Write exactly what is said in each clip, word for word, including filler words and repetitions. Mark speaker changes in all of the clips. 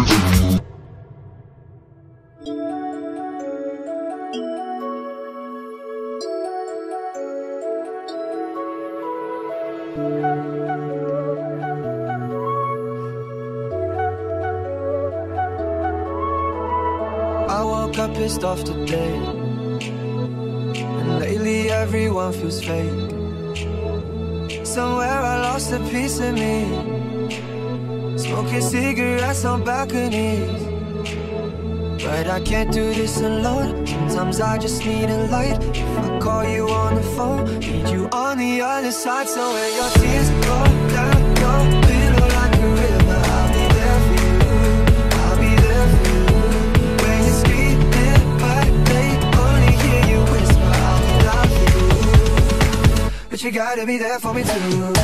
Speaker 1: I woke up pissed off today, and lately everyone feels fake. Somewhere I lost a piece of me, smoking cigarettes on balconies. But I can't do this alone. Sometimes I just need a light. If I call you on the phone, need you on the other side. So when your tears roll down your pillow like a river, I'll be there for you, I'll be there for you. When you're screaming but they only hear you whisper, I'll be there for you. But you gotta be there for me too.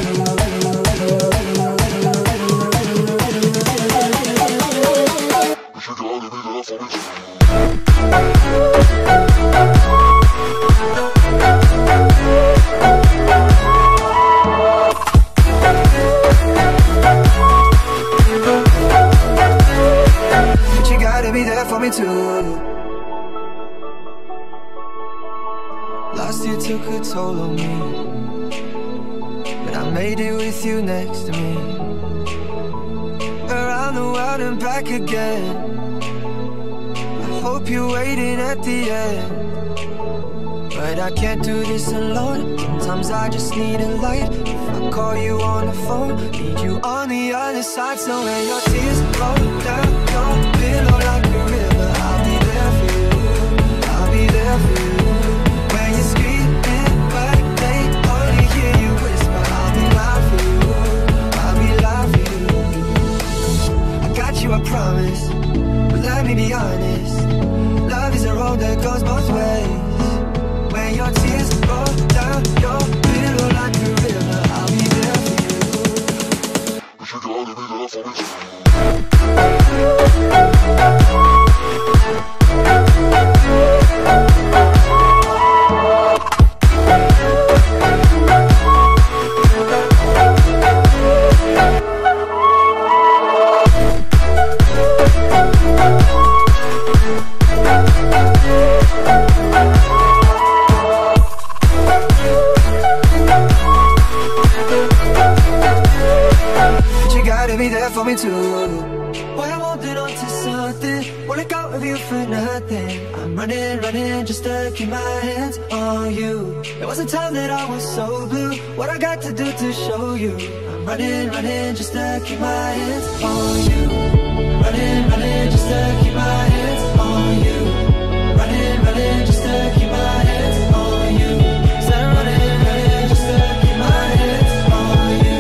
Speaker 1: Be there for me too. Last year took a toll on me, but I made it with you next to me. Around the world and back again. I hope you're waiting at the end. But I can't do this alone. Sometimes I just need a light. If I call you on the phone, need you on the other side. So when your tears roll down your pillow like a river, I'll be there for you, I'll be there for you. When you're screaming but they only hear you whisper, I'll be loud for you, I'll be loud for you. I got you, I promise, but let me be honest. Love is a road that goes both ways. When your tears roll down your pillow like a river, I'll be there for you. But you gotta be there for me too. Be there for me too. Boy, I'm holding on to something, won't let go of you for nothing. I'm running, running just to keep my hands on you. There was a time that I was so blue. What I got to do to show you? I'm running, running just to keep my hands on you. Running, running just to keep my hands on you. Running, running just to keep my hands on you. Said I'm running, running just to keep my hands on you.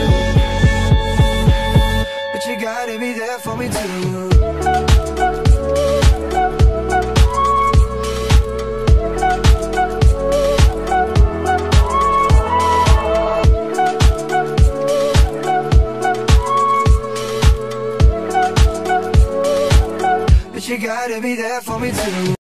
Speaker 1: But you gotta be there for me too. But you gotta be there for me too.